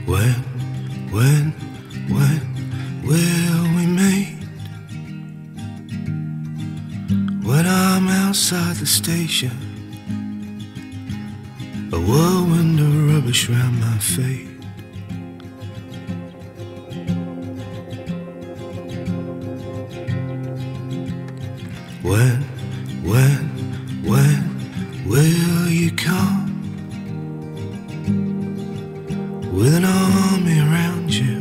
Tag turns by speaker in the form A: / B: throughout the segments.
A: When will we meet? When I'm outside the station, a whirlwind of rubbish round my feet. When will you come? With an army around you,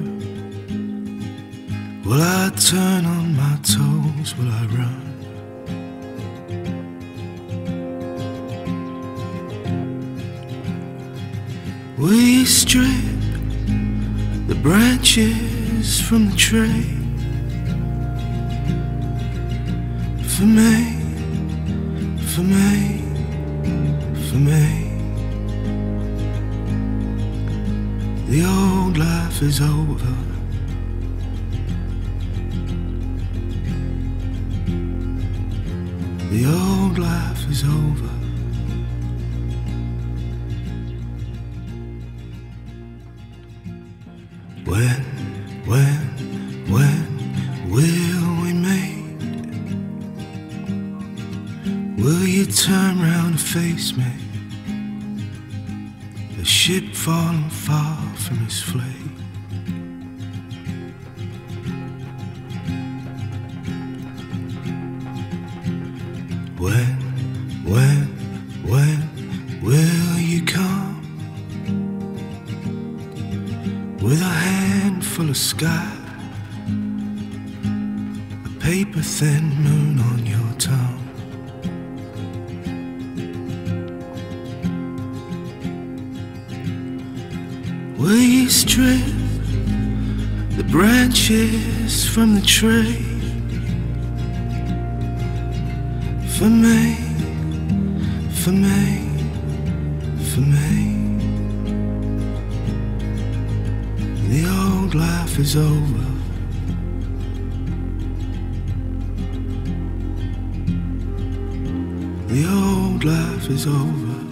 A: will I turn on my toes, will I run? Will you strip the branches from the tree? For me, for me, for me. The old life is over. The old life is over. When will we meet? Will you turn round and face me? A ship falling far from its fleet. When will you come? With a handful of sky, a paper-thin moon on your tongue. Will you strip the branches from the tree? For me, for me, for me. The old life is over. The old life is over.